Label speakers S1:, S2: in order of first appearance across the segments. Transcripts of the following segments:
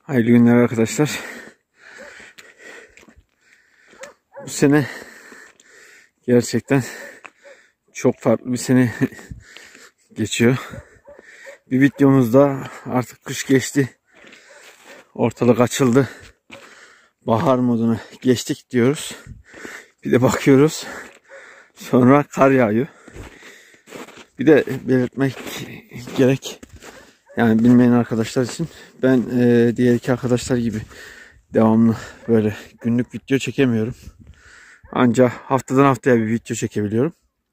S1: Hayırlı günler arkadaşlar. Bu sene gerçekten çok farklı bir sene geçiyor. Bir videomuzda artık kış geçti. Ortalık açıldı. Bahar moduna geçtik diyoruz. Bir de bakıyoruz. Sonra kar yağıyor. Bir de belirtmek gerek. Yani bilmeyen arkadaşlar için ben diğer iki arkadaşlar gibi devamlı böyle günlük video çekemiyorum. Ancak haftadan haftaya bir video çekebiliyorum.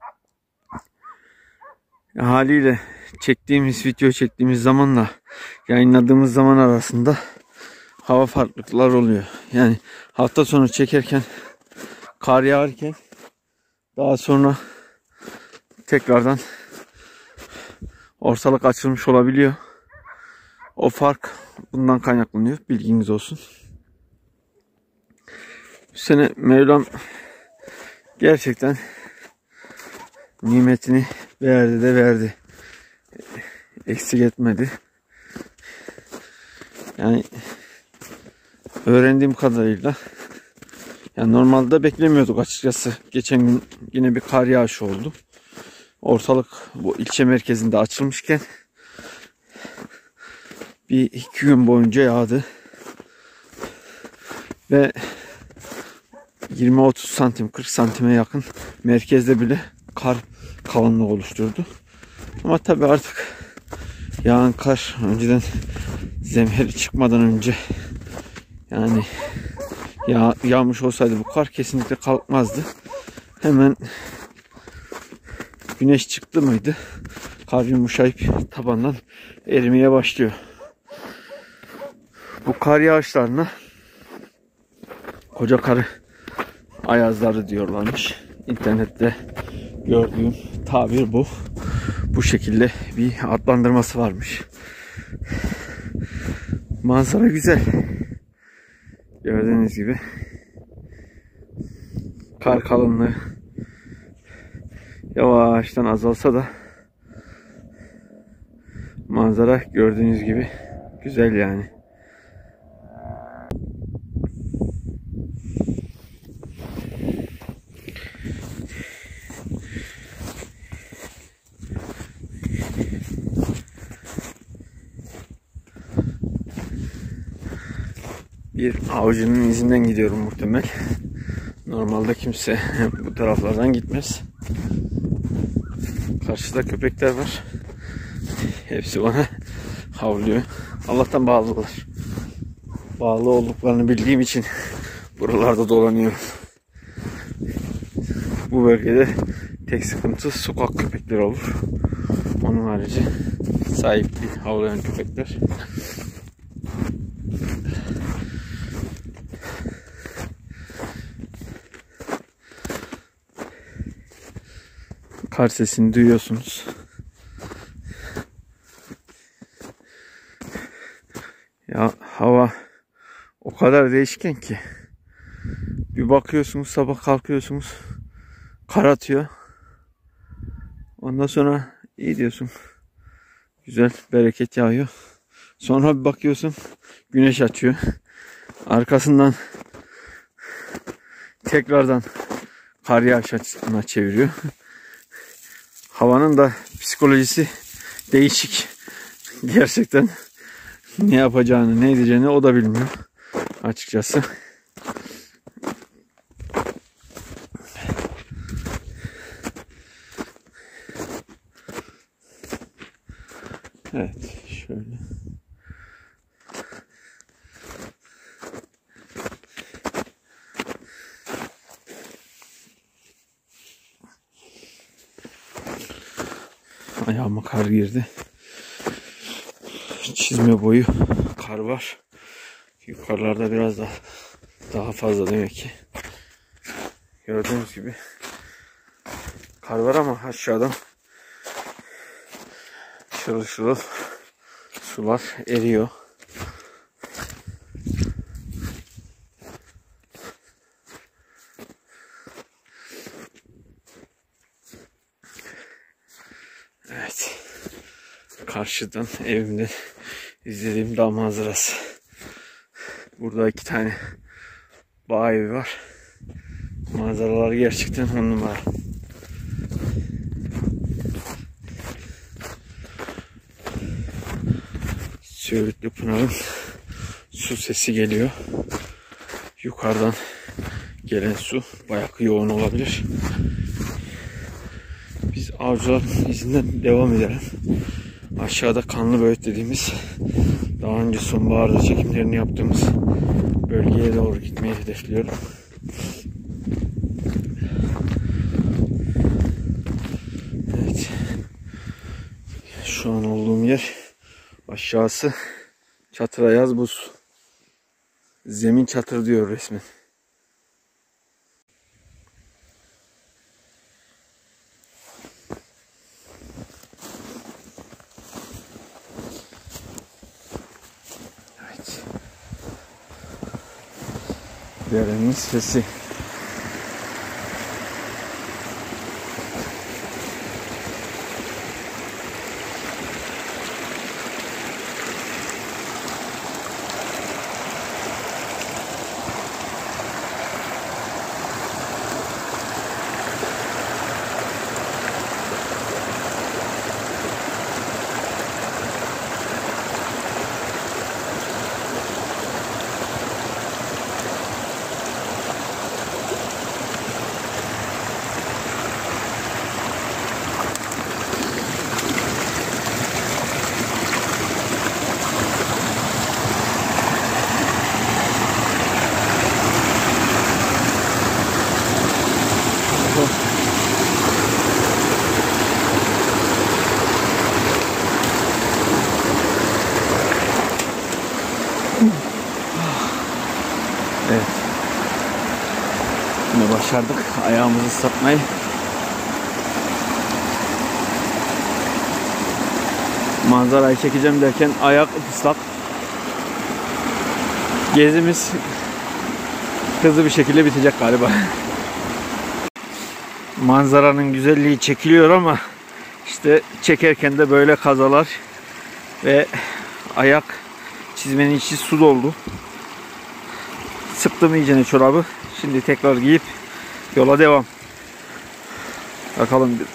S1: Haliyle video çektiğimiz zamanla yayınladığımız zaman arasında hava farklılıklar oluyor. Yani hafta sonu çekerken kar yağarken daha sonra tekrardan ortalık açılmış olabiliyor. O fark bundan kaynaklanıyor. Bilginiz olsun. Bu sene Mevlam gerçekten nimetini verdi de verdi. Eksik etmedi. Yani öğrendiğim kadarıyla yani normalde beklemiyorduk açıkçası. Geçen gün yine bir kar yağışı oldu. Ortalık bu ilçe merkezinde açılmışken bir iki gün boyunca yağdı. Ve 20-30 santim 40 santime yakın merkezde bile kar kalınlığı oluşturdu. Ama tabii artık yağan kar önceden zemheri çıkmadan önce yani yağmış olsaydı bu kar kesinlikle kalkmazdı. Hemen güneş çıktı mıydı kar yumuşayıp tabandan erimeye başlıyor. Bu kar yağışlarına koca kar ayazları diyorlarmış. İnternette gördüğüm tabir bu. Bu şekilde bir adlandırması varmış. Manzara güzel. Gördüğünüz gibi kar kalınlığı yavaştan azalsa da manzara gördüğünüz gibi güzel yani. Bir avcının izinden gidiyorum muhtemel. Normalde kimse bu taraflardan gitmez. Karşıda köpekler var. Hepsi bana havlıyor. Allah'tan bağlılar. Bağlı olduklarını bildiğim için buralarda dolanıyorum. Bu bölgede tek sıkıntı sokak köpekleri olur. Onun harici sahipli havlayan köpekler. Kar sesini duyuyorsunuz. Ya hava o kadar değişken ki. Bir bakıyorsunuz sabah kalkıyorsunuz kar atıyor. Ondan sonra iyi diyorsun. Güzel bereket yağıyor. Sonra bir bakıyorsun güneş açıyor. Arkasından tekrardan kar yağışına çeviriyor. Havanın da psikolojisi değişik. Gerçekten ne yapacağını, ne edeceğini o da bilmiyor açıkçası. Evet, şöyle. Ayağıma kar girdi. Çizme boyu kar var. Yukarılarda biraz daha fazla demek ki. Gördüğünüz gibi kar var ama aşağıdan şırıl şırıl sular eriyor. Evet. Karşıdan evimde izlediğim dağ manzarası. Burada 2 tane bağ evi var. Manzaraları gerçekten 10 numara. Söğütlü Pınar'ın su sesi geliyor. Yukarıdan gelen su bayağı yoğun olabilir. Biz avcıların izinden devam edelim. Aşağıda Kanlıböğüt dediğimiz, daha önce sonbaharda çekimlerini yaptığımız bölgeye doğru gitmeyi hedefliyorum. Evet. Şu an olduğum yer, aşağısı çatırayaz buz. Zemin çatır diyor resmen. Evet. Derenin sesi. Evet. Yine başardık ayağımızı ıslatmayı. Manzarayı çekeceğim derken ayak ıslak. Gezimiz hızlı bir şekilde bitecek galiba. Manzaranın güzelliği çekiliyor ama işte çekerken de böyle kazalar ve ayak çizmenin içi su doldu. Sıktım iyicene çorabı. Şimdi tekrar giyip yola devam. Bakalım.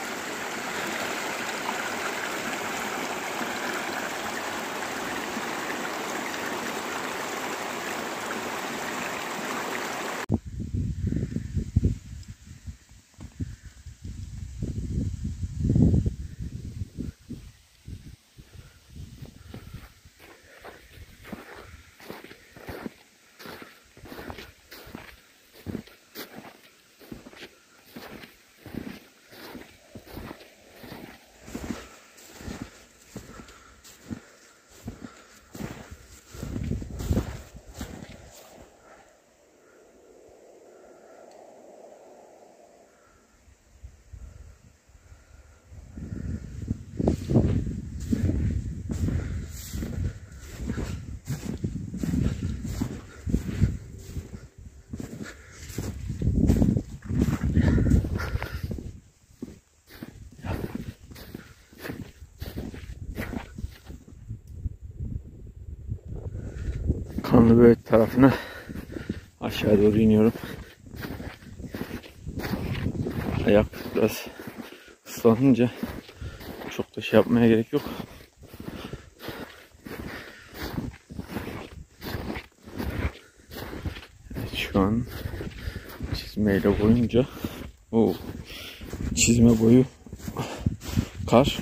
S1: Kanlıböğüt tarafına aşağı doğru iniyorum. Ayak biraz ıslanınca çok da şey yapmaya gerek yok. Evet, şu an çizmeyle boyunca çizme boyu kar.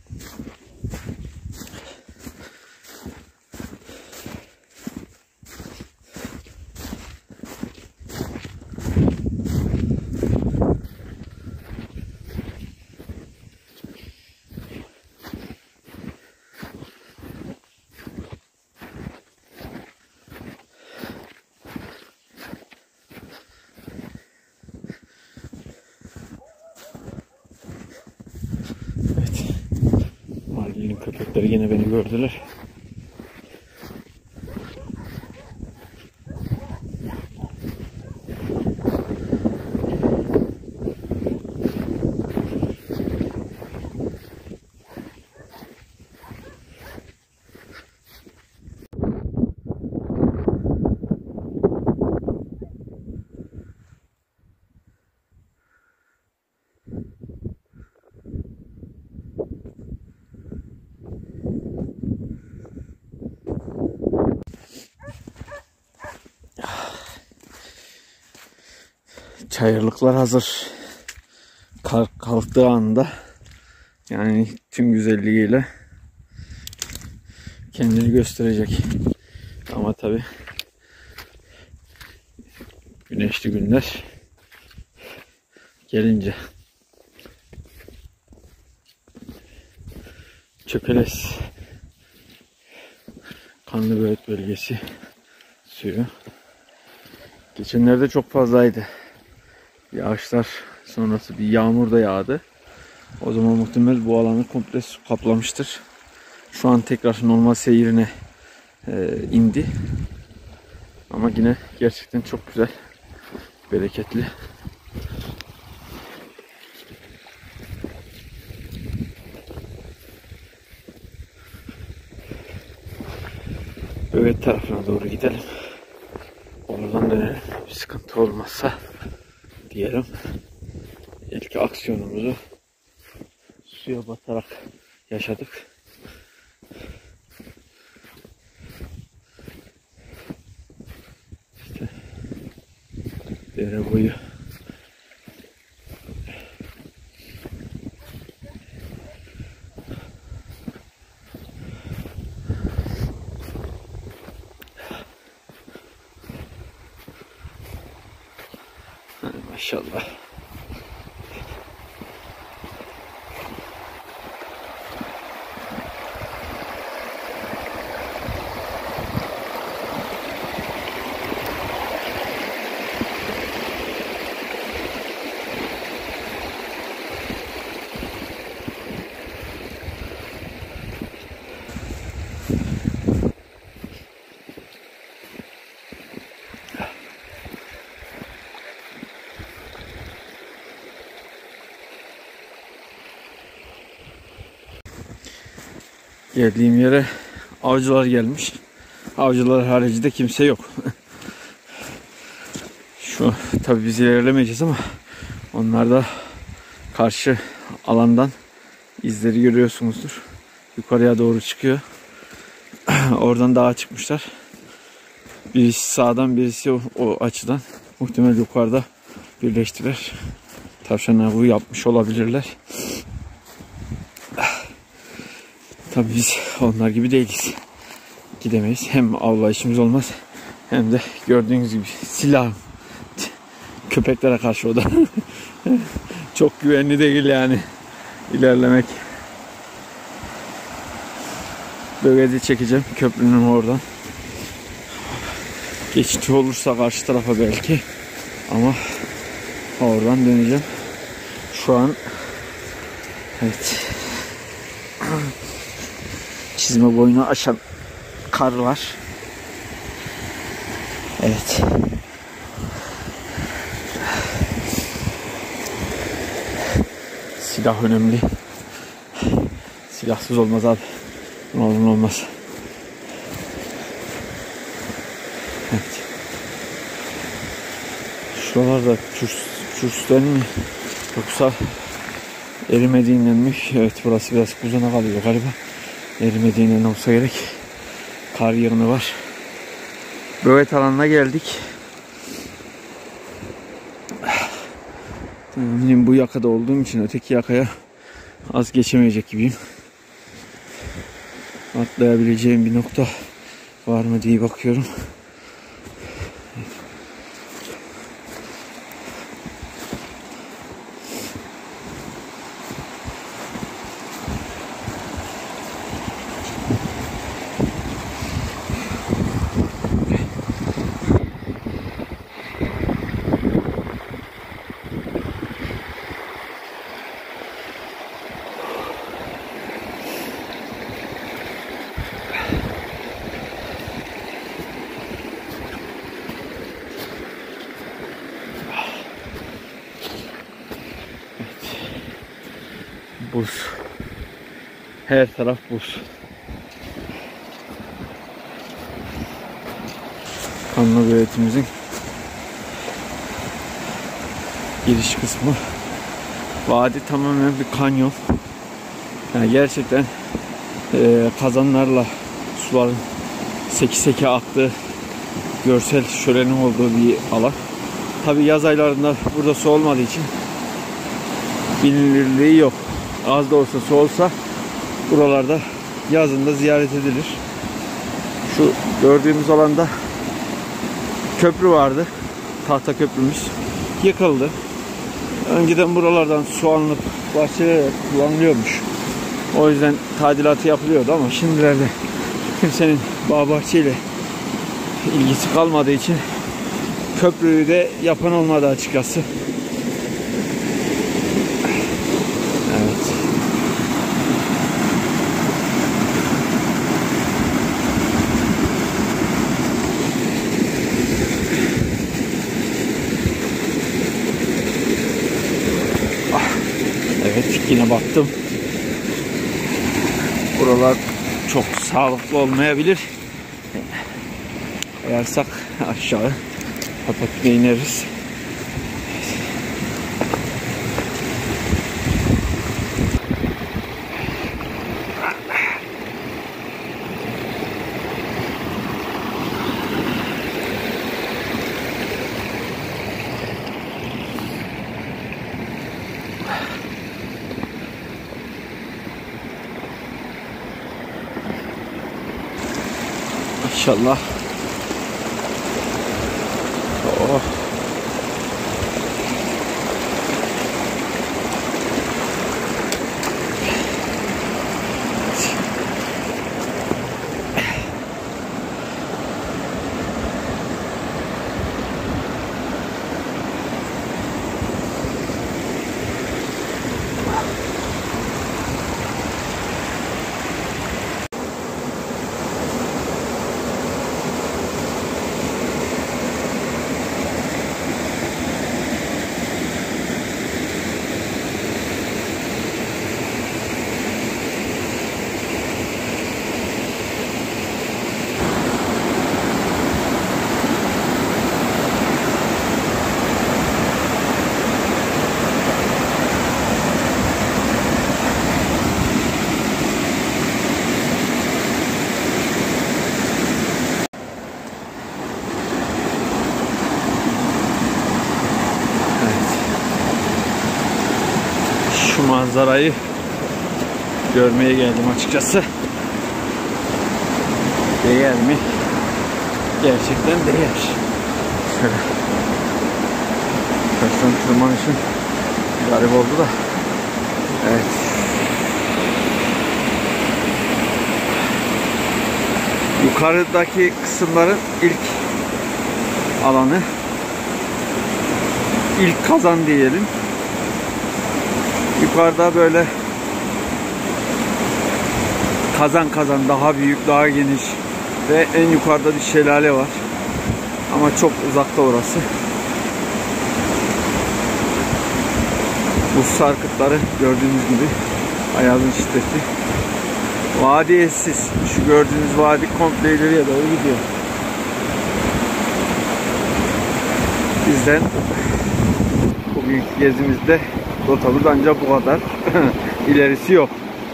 S1: Köpekleri yine beni gördüler. Çayırlıklar hazır. Kar kalktığı anda yani tüm güzelliğiyle kendini gösterecek. Ama tabi güneşli günler gelince Çökeles Kanlıböğüt bölgesi suyu geçenlerde çok fazlaydı. Yağışlar sonrası bir yağmur da yağdı. O zaman muhtemelen bu alanı komple su kaplamıştır. Şu an tekrar normal seyrine indi. Ama yine gerçekten çok güzel, bereketli. Böğüt tarafına doğru gidelim. Oradan dönelim. Bir sıkıntı olmazsa diyelim. İlk aksiyonumuzu suya batarak yaşadık. İşte dere boyu maşallah. Geldiğim yere avcılar gelmiş. Avcılar haricinde kimse yok. Şu tabi biz ilerlemeyeceğiz ama onlar da karşı alandan izleri görüyorsunuzdur. Yukarıya doğru çıkıyor. Oradan dağa çıkmışlar. Birisi sağdan, birisi o açıdan. Muhtemelen yukarıda birleştiler. Tavşan avı yapmış olabilirler. Tabii biz onlar gibi değiliz. Gidemeyiz. Hem avla işimiz olmaz, hem de gördüğünüz gibi silah köpeklere karşı o da çok güvenli değil yani ilerlemek. Böğüt'ü çekeceğim köprünün oradan. Geçit olursa karşı tarafa belki, ama oradan döneceğim. Şu an evet, çizme boyunu aşan kar var. Evet. Silah önemli. Silahsız olmaz abi. Ne olur ne olmaz. Evet. Şuralarda çürsten mi yoksa erimediğinden mi? Evet, burası biraz kuzuna kalıyor galiba. Erimediğinden olsa gerek. Kar yığını var. Böğüt alanına geldik. Eminim bu yakada olduğum için öteki yakaya az geçemeyecek gibiyim. Atlayabileceğim bir nokta var mı diye bakıyorum. Buz. Her taraf buz. Kanlıböğüt'ümüzün giriş kısmı. Vadi tamamen bir kanyon. Yani gerçekten kazanlarla suların seke seke aktığı, görsel şölenin olduğu bir alan. Tabi yaz aylarında burada su olmadığı için bilinirliği yok. Az da olsa su olsa buralarda yazında ziyaret edilir. Şu gördüğümüz alanda köprü vardı. Tahta köprümüz yıkıldı. Önceden buralardan su alınıp bahçelere kullanılıyormuş. O yüzden tadilatı yapılıyordu ama şimdilerde kimsenin bağ bahçeyle ilgisi kalmadığı için köprüyü de yapan olmadı açıkçası. Evet. Evet, yine baktım. Buralar çok sağlıklı olmayabilir. Kayarsak aşağı patlatmaya ineriz. İnşallah. Oh. Şu manzarayı görmeye geldim açıkçası. Değer mi? Gerçekten değer. Şöyle. Taştan tırmanışım garip oldu da. Evet. Yukarıdaki kısımların ilk alanı. İlk kazan diyelim. Yukarıda böyle kazan daha büyük, daha geniş ve en yukarıda bir şelale var. Ama çok uzakta orası. Buz sarkıtları gördüğünüz gibi ayazın şiddeti. Vadi eşsiz. Şu gördüğünüz vadi komple ileriye doğru gidiyor. Bizden bugünkü gezimizde rotamız ancak bu kadar. İlerisi yok.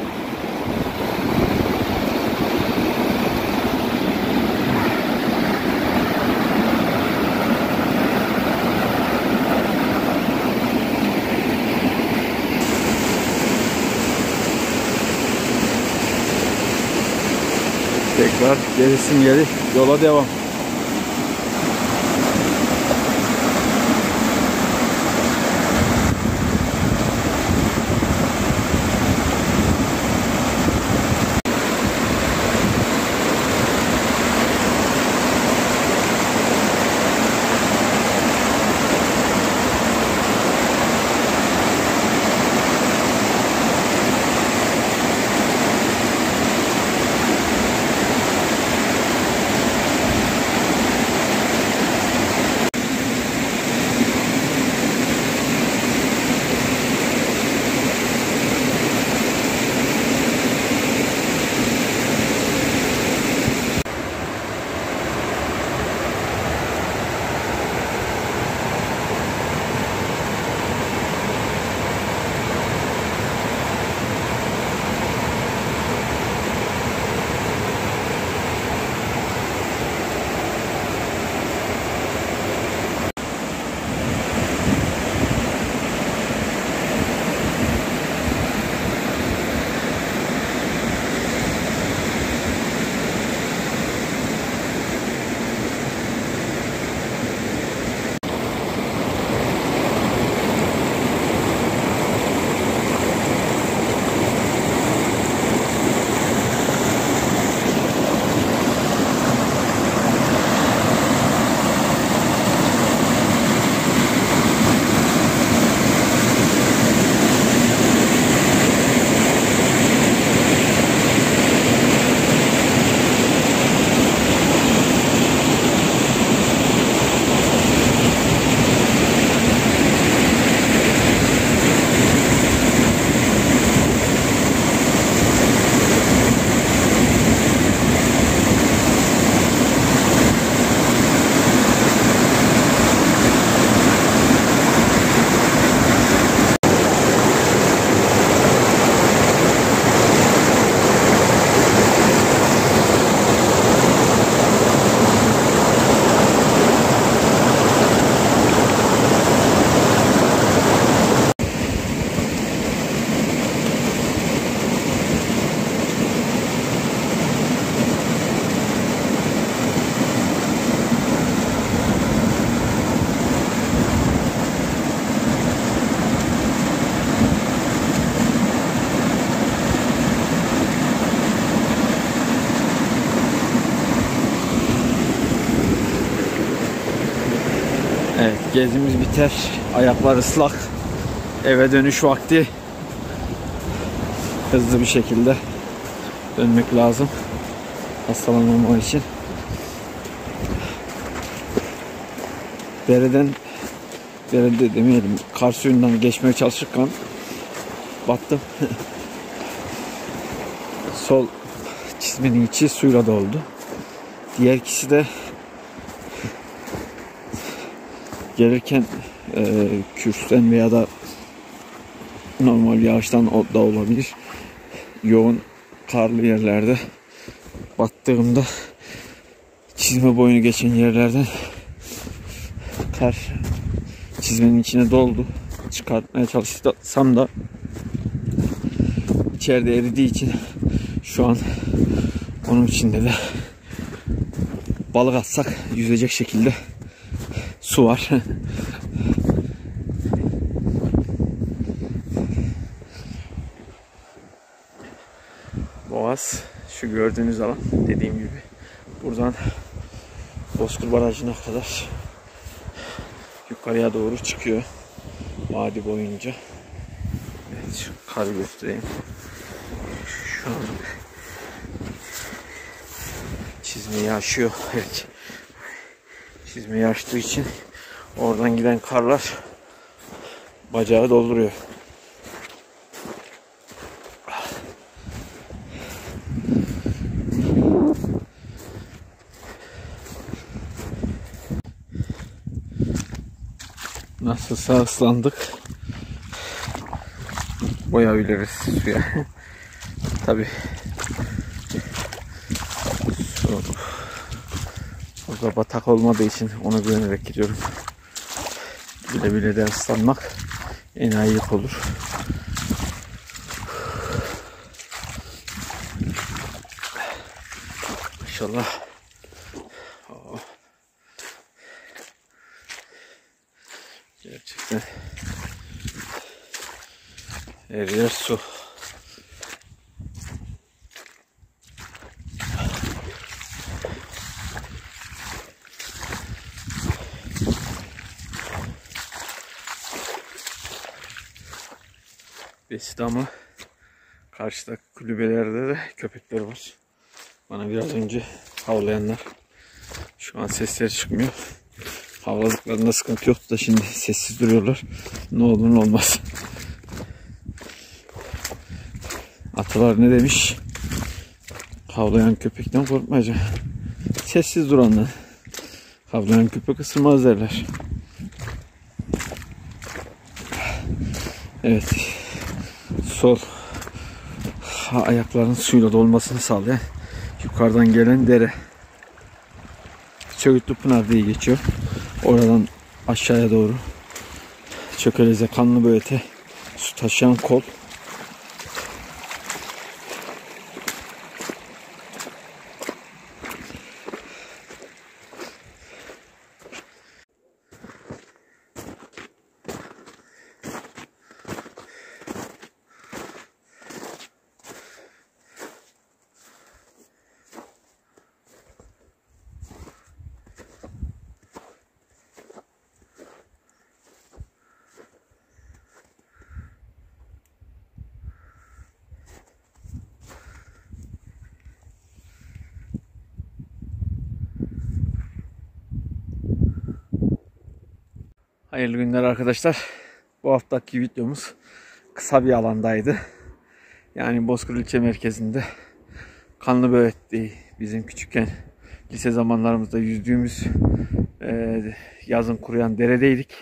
S1: Tekrar geri sinyali, yola devam. Evet, gezimiz biter. Ayaklar ıslak. Eve dönüş vakti. Hızlı bir şekilde dönmek lazım. Hastalanmamak için. Derede demeyelim, kar suyundan geçmeye çalışırken battım. Sol çizmenin içi suyla doldu. Diğer ikisi de gelirken kürsten veya da normal yağıştan da olabilir. Yoğun karlı yerlerde battığımda çizme boyunu geçen yerlerden kar çizmenin içine doldu. Çıkartmaya çalışsam da içeride eridiği için şu an onun içinde de balık atsak yüzecek şekilde su var. Boğaz şu gördüğünüz alan, dediğim gibi buradan Bozkır Barajı'na kadar yukarıya doğru çıkıyor vadi boyunca. Evet, şu karı göstereyim. Şu an çizmeyi aşıyor. Evet. Çizmeyi açtığı için oradan giden karlar bacağı dolduruyor. Nasılsa ıslandık. Boyayabiliriz suya. Tabii su burada batak olmadığı için onu güvenerek gidiyorum. Bile bile de ıslanmak enayilik olur. İnşallah. Gerçekten her yer su. Besi ama karşıdaki kulübelerde de köpekler var. Bana biraz önce havlayanlar. Şu an sesleri çıkmıyor. Havladıklarında sıkıntı yoktu da şimdi sessiz duruyorlar. Ne olur ne olmaz. Atalar ne demiş? Havlayan köpekten korkmayacaksın. Sessiz duranlar. Havlayan köpek ısırmaz derler. Evet. Sol ayakların suyla dolmasını sağlayan yukarıdan gelen dere. Söğütlü Pınar diye geçiyor. Oradan aşağıya doğru Çökeleze, Kanlıböğüt'e su taşıyan kol. Hayırlı günler arkadaşlar. Bu haftaki videomuz kısa bir alandaydı. Yani Bozkır ilçe merkezinde Kanlıböğüt'ti. Bizim küçükken lise zamanlarımızda yüzdüğümüz yazın kuruyan deredeydik.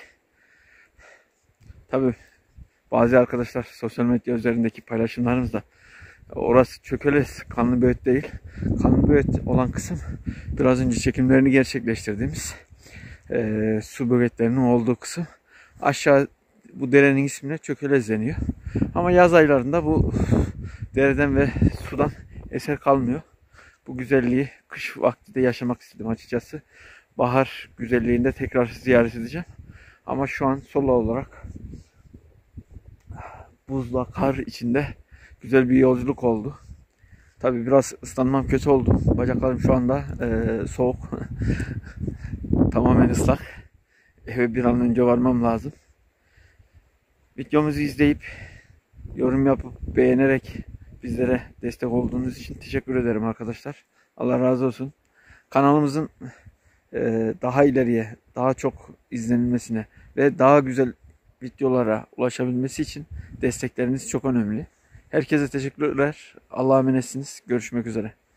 S1: Tabi bazı arkadaşlar sosyal medya üzerindeki paylaşımlarımızda orası Çökelez, Kanlıböğüt değil. Kanlıböğüt olan kısım biraz önce çekimlerini gerçekleştirdiğimiz su böğetlerinin olduğu kısım. Aşağı bu derenin ismine Çökelez deniyor. Ama yaz aylarında bu dereden ve sudan eser kalmıyor. Bu güzelliği kış vakti de yaşamak istedim açıkçası. Bahar güzelliğinde tekrar ziyaret edeceğim. Ama şu an solo olarak buzla kar içinde güzel bir yolculuk oldu. Tabii biraz ıslanmam kötü oldu. Bacaklarım şu anda soğuk. Tamamen ıslak. eve bir an önce varmam lazım. Videomuzu izleyip yorum yapıp beğenerek bizlere destek olduğunuz için teşekkür ederim arkadaşlar. Allah razı olsun. Kanalımızın daha ileriye, daha çok izlenilmesine ve daha güzel videolara ulaşabilmesi için destekleriniz çok önemli. Herkese teşekkürler. Allah'a emanetsiniz. Görüşmek üzere.